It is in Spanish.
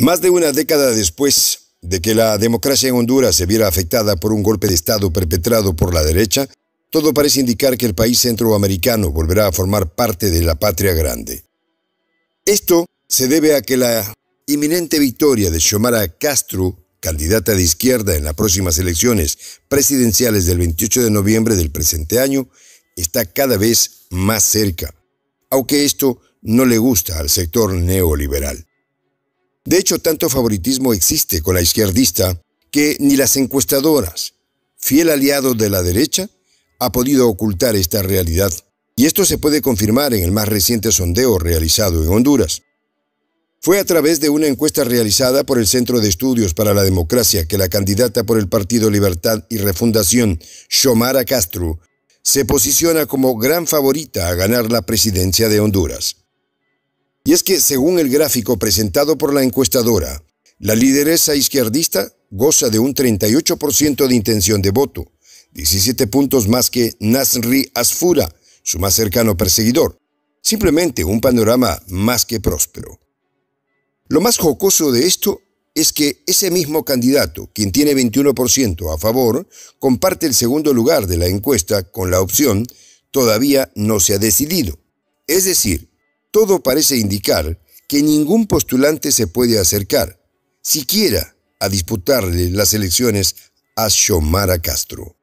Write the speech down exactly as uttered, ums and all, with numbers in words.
Más de una década después de que la democracia en Honduras se viera afectada por un golpe de Estado perpetrado por la derecha, todo parece indicar que el país centroamericano volverá a formar parte de la patria grande. Esto se debe a que la inminente victoria de Xiomara Castro, candidata de izquierda en las próximas elecciones presidenciales del veintiocho de noviembre del presente año, está cada vez más cerca, aunque esto no le gusta al sector neoliberal. De hecho, tanto favoritismo existe con la izquierdista que ni las encuestadoras, fiel aliado de la derecha, ha podido ocultar esta realidad. Y esto se puede confirmar en el más reciente sondeo realizado en Honduras. Fue a través de una encuesta realizada por el Centro de Estudios para la Democracia que la candidata por el Partido Libertad y Refundación, Xiomara Castro, se posiciona como gran favorita a ganar la presidencia de Honduras. Y es que, según el gráfico presentado por la encuestadora, la lideresa izquierdista goza de un treinta y ocho por ciento de intención de voto, diecisiete puntos más que Nasri Asfura, su más cercano perseguidor. Simplemente un panorama más que próspero. Lo más jocoso de esto es que ese mismo candidato, quien tiene veintiuno por ciento a favor, comparte el segundo lugar de la encuesta con la opción "todavía no se ha decidido". Es decir, todo parece indicar que ningún postulante se puede acercar, siquiera a disputarle las elecciones a Xiomara Castro.